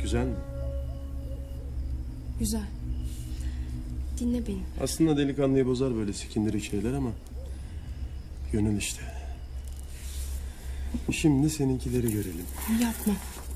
Güzel mi? Güzel. Dinle beni. Aslında delikanlıyı bozar böyle sikindirik şeyler ama... gönül işte. Şimdi seninkileri görelim. Yapma.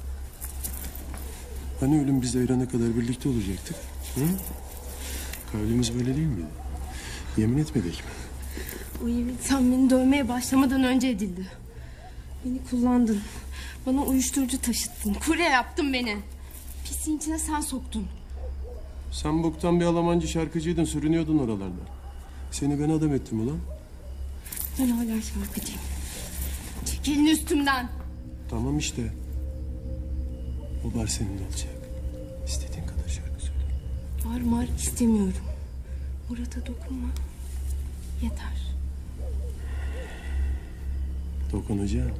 Hani ölüm bizi ayırana kadar birlikte olacaktık? Hı? Kavlimiz böyle değil miydi? Yemin etmedik mi? O yemin sen beni dövmeye başlamadan önce edildi. Beni kullandın. Bana uyuşturucu taşıttın. Kurye yaptın beni. Pisliğin içine sen soktun. Sen boktan bir Almancı şarkıcıydın, sürünüyordun oralarda. Seni ben adam ettim ulan. Ben hala şarkıcıyım. Çek elini üstümden. Tamam işte. O bar senin olacak. İstediğin kadar şarkı söyle. Var istemiyorum. Murat'a dokunma. Yeter. Dokunacağım.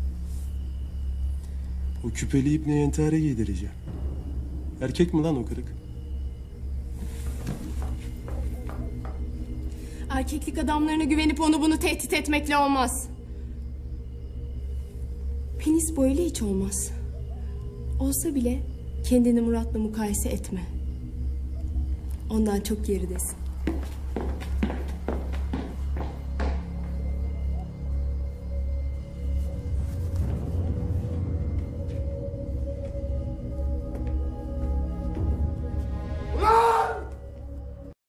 O küpeli ipne entare giydireceğim. Erkek mi lan o kırık? Erkeklik adamlarına güvenip onu bunu tehdit etmekle olmaz. Penis boyuyla hiç olmaz. Olsa bile kendini Murat'la mukayese etme. Ondan çok geridesin.